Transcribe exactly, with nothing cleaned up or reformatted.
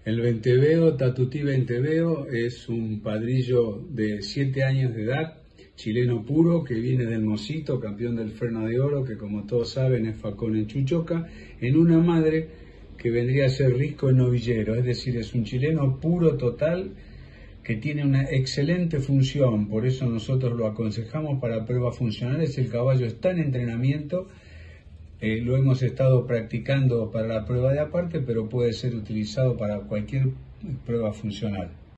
El Venteveo, Tatutí Venteveo, es un padrillo de siete años de edad, chileno puro, que viene del Mosito, campeón del Freno de Oro, que como todos saben es facón en Chuchoca, en una madre que vendría a ser Risco en Novillero, es decir, es un chileno puro total que tiene una excelente función, por eso nosotros lo aconsejamos para pruebas funcionales. El caballo está en entrenamiento, eh, lo hemos estado practicando para la prueba de aparte, pero puede ser utilizado para cualquier prueba funcional.